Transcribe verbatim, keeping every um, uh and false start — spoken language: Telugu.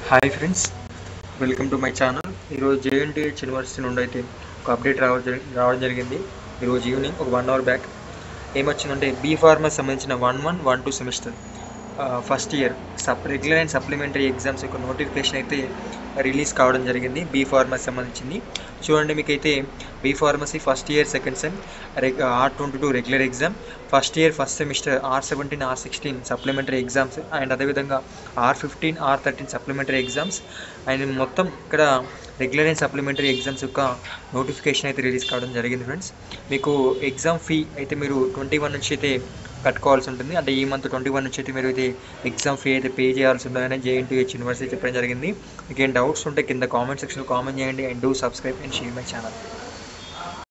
Hi friends, welcome to my channel. ఈరోజు జేఎన్టీహెచ్ యూనివర్సిటీ నుండి అయితే ఒక అప్డేట్ రావడం జరి రావడం జరిగింది. ఈరోజు ఈవినింగ్ ఒక వన్ అవర్ బ్యాక్ ఏమొచ్చిందంటే బీ ఫార్మసీ సంబంధించిన one one one two semester first year sup regular and supplementary exams యొక్క నోటిఫికేషన్ అయితే రిలీజ్ కావడం జరిగింది. బీ ఫార్మసీ సంబంధించింది చూడండి. మీకైతే B pharmacy first year second sem reg R twenty two regular exam, first year first semester R seventeen R sixteen supplementary exams and అదేవిధంగా R fifteen R thirteen supplementary exams and మొత్తం ఇక్కడ రెగ్యులర్ అండ్ సప్లిమెంటరీ ఎగ్జామ్స్ యొక్క నోటిఫికేషన్ అయితే రిలీజ్ కావడం జరిగింది. ఫ్రెండ్స్, మీకు ఎగ్జామ్ ఫీ అయితే మీరు ట్వంటీ వన్ నుంచి అయితే కట్టుకోవాల్సి ఉంటుంది. అంటే ఈ మంత్ ట్వంటీ వన్ నుంచి అయితే మీరు అయితే ఎగ్జామ్ ఫీ అయితే పే చేయాల్సి ఉంటుందని జేఎన్టీహెచ్ యూనివర్సిటీ చెప్పడం జరిగింది. మీకు ఏం డౌట్స్ ఉంటే కింద కామెంట్ సెక్షన్లో కామెంట్ చేయండి and do subscribe and share my channel.